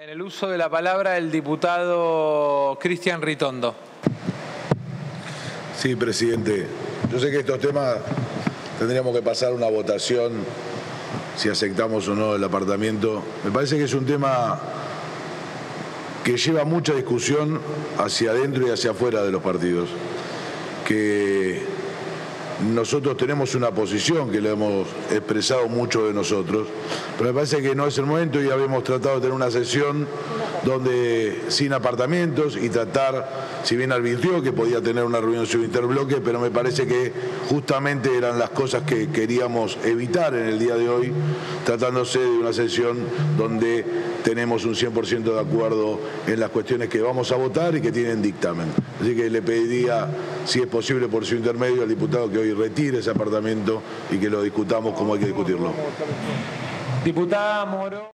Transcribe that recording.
En el uso de la palabra, el diputado Cristian Ritondo. Sí, presidente. Yo sé que estos temas tendríamos que pasar una votación si aceptamos o no el apartamiento. Me parece que es un tema que lleva mucha discusión hacia adentro y hacia afuera de los partidos. Que nosotros tenemos una posición que le hemos expresado mucho de nosotros, pero me parece que no es el momento y habíamos tratado de tener una sesión donde sin apartamentos y tratar, si bien advirtió que podía tener una reunión sin interbloque, pero me parece que justamente eran las cosas que queríamos evitar en el día de hoy, tratándose de una sesión donde tenemos un 100% de acuerdo en las cuestiones que vamos a votar y que tienen dictamen. Así que le pediría, si es posible por su intermedio, al diputado que hoy retire ese apartamento y que lo discutamos como hay que discutirlo. Diputada Moro.